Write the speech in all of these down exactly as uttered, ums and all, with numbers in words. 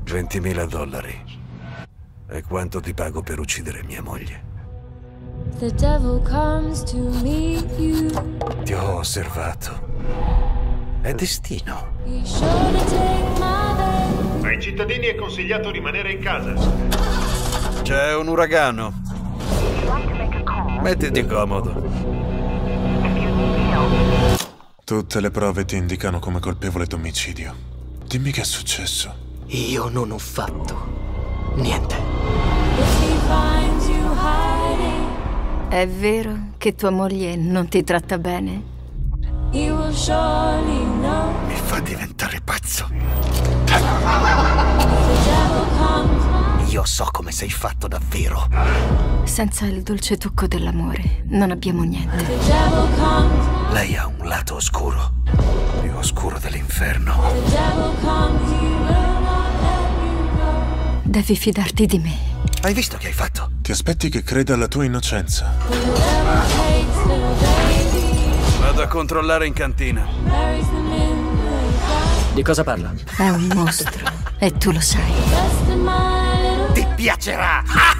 ventimila dollari. E quanto ti pago per uccidere mia moglie? The devil comes to meet you. Ti ho osservato. È destino. Be sure to take my hand. Ai cittadini è consigliato rimanere in casa. C'è un uragano. Mettiti comodo. Tutte le prove ti indicano come colpevole d'omicidio. Dimmi che è successo. Io non ho fatto niente. If he finds you hiding, È vero che tua moglie non ti tratta bene? he will surely know. Mi fa diventare pazzo. The devil comes. Io so come sei fatto davvero. Senza il dolce tocco dell'amore non abbiamo niente. The devil comes. Lei ha un lato oscuro. Più oscuro dell'inferno. The devil comes. He will not let you go. Devi fidarti di me. Hai visto che hai fatto? Ti aspetti che creda alla tua innocenza. The devil takes the baby, Vado a controllare in cantina. buries them in the Di cosa parla? È un mostro e tu lo sai. rest of my little Ti piacerà!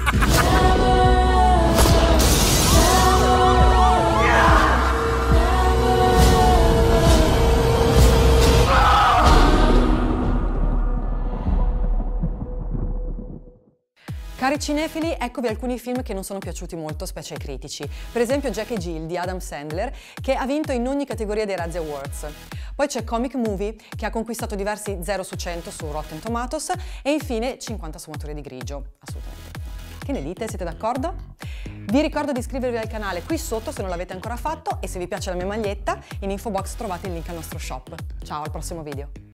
Cari cinefili, eccovi alcuni film che non sono piaciuti molto, specie ai critici. Per esempio Jack e Jill di Adam Sandler, che ha vinto in ogni categoria dei Razzie Awards. Poi c'è Comic Movie, che ha conquistato diversi zero su cento su Rotten Tomatoes. E infine cinquanta sfumature di grigio. Assolutamente. Che ne dite? Siete d'accordo? Vi ricordo di iscrivervi al canale qui sotto se non l'avete ancora fatto e se vi piace la mia maglietta, in info box trovate il link al nostro shop. Ciao, al prossimo video!